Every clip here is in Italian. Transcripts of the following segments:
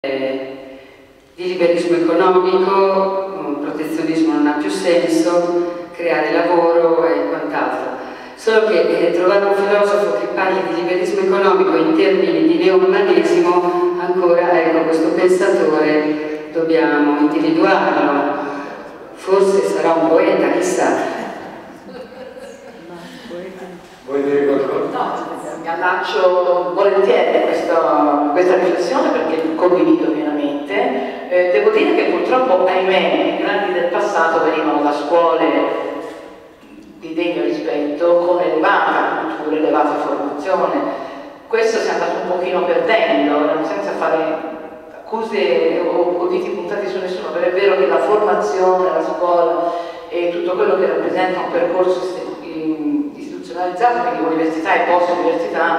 di liberismo economico, protezionismo non ha più senso, creare lavoro e quant'altro. Solo che trovare un filosofo che parli di liberismo economico in termini di neomanesimo, ancora, ecco, questo pensatore dobbiamo individuarlo. Forse sarà un poeta, chissà. Vuoi dire qualcosa? No, mi allaccio volentieri a questa riflessione perché condivido pienamente. Devo dire che purtroppo, ahimè, i grandi del passato venivano da scuole di degno rispetto, con elevata cultura, elevata formazione. Questo si è andato un pochino perdendo, senza fare accuse o diti puntati su nessuno, però è vero che la formazione, la scuola e tutto quello che rappresenta un percorso istituzionalizzato, quindi università e post-università,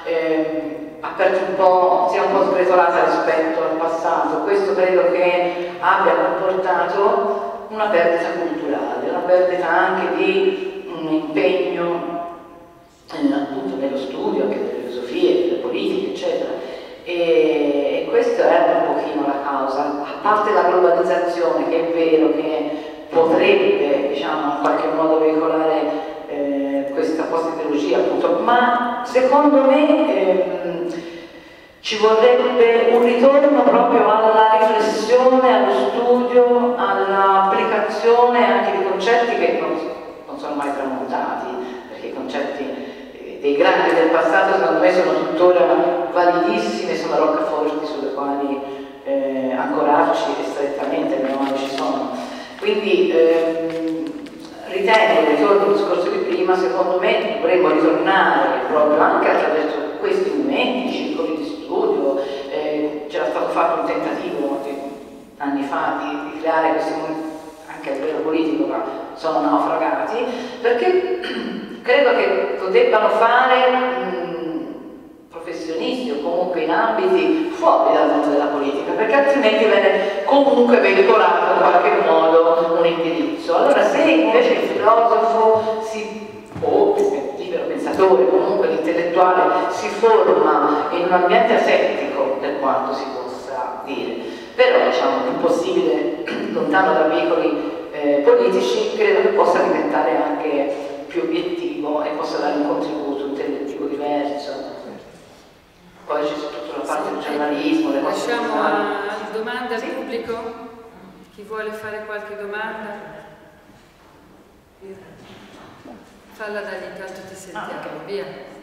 si è un po' sgretolata rispetto al passato. Questo credo che abbia comportato una perdita culturale, una perdita anche di impegno appunto nello studio, anche delle filosofie, delle politiche, eccetera. E questa è un pochino la causa, a parte la globalizzazione, che è vero che potrebbe, diciamo, in qualche modo veicolare questa post-ideologia, appunto, ma secondo me ci vorrebbe un ritorno proprio alla riflessione, allo studio, all'applicazione anche di concetti che non sono mai tramontati, perché i concetti dei grandi del passato secondo me sono tuttora validissimi, sono roccaforti sulle quali ancorarci strettamente, meno male ci sono. Quindi ritengo, ritorno al discorso di prima, secondo me dovremmo ritornare proprio anche attraverso questi momenti, circoli di studio, c'era stato fatto un tentativo anni fa di creare questi momenti anche a livello politico, ma sono naufragati, perché credo che lo debbano fare professionisti o comunque in ambiti fuori dal mondo della politica, perché altrimenti viene comunque veicolato in qualche modo un indirizzo. Allora se invece il filosofo o il libero pensatore, comunque l'intellettuale, si forma in un ambiente asettico, per quanto si possa dire, però diciamo impossibile, lontano da veicoli politici, credo che possa diventare anche più obiettivo e possa dare un contributo intellettivo diverso. Poi c'è tutta la parte del giornalismo, le cose. Lasciamo a domande al pubblico? Chi vuole fare qualche domanda? Falla da lì, tanto ti sentiamo, via.